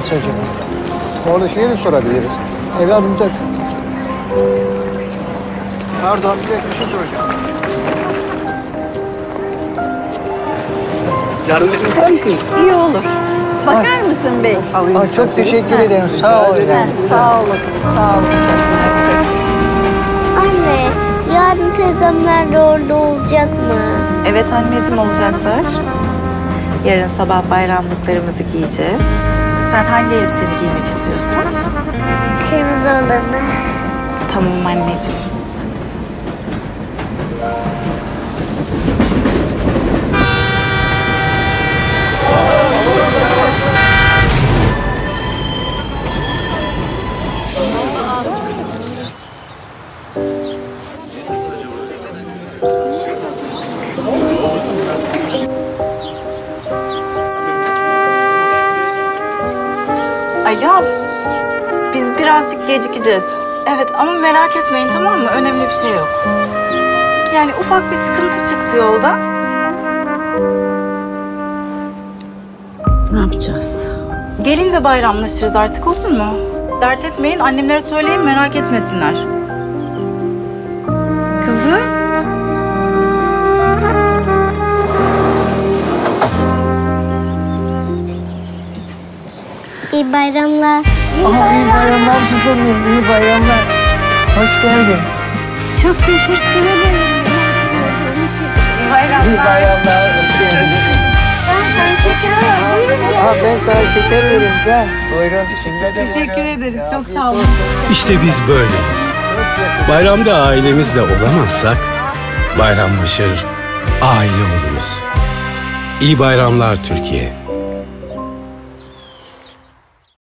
hangisi acaba? Orada şeyi de sorabiliriz. Evladım da... Pardon, bir şey soracağım. Yardım etmek ister misiniz? İyi olur. Bakar mısın bey? Çok teşekkür ederim. Sağ olun. Sağ olun. Sağ olun. Çok mersi. Anne, yarın teyzemler de orada olacak mı? Evet anneciğim, olacaklar. Yarın sabah bayramlıklarımızı giyeceğiz. Sen hangi elbiseni giymek istiyorsun? Kırmızı olanı. Tamam anneciğim. Alo, biz birazcık gecikeceğiz. Evet ama merak etmeyin, tamam mı? Önemli bir şey yok. Yani ufak bir sıkıntı çıktı yolda. Ne yapacağız? Gelince bayramlaşırız artık, olur mu? Dert etmeyin, annemlere söyleyin, merak etmesinler. Kızım. İyi bayramlar. İyi bayramlar kızım, iyi bayramlar. Hoş geldin. Çok teşekkür ederim. İyi bayramlar. İyi bayramlar, hoş geldin. Sen şeker al. Buyurun gel. Ben sana şeker veririm, gel. Buyurun, size de Teşekkür ederiz, çok sağ olun. İşte biz böyleyiz. Bayramda ailemizle olamazsak bayramlaşır, aile oluruz. İyi bayramlar Türkiye.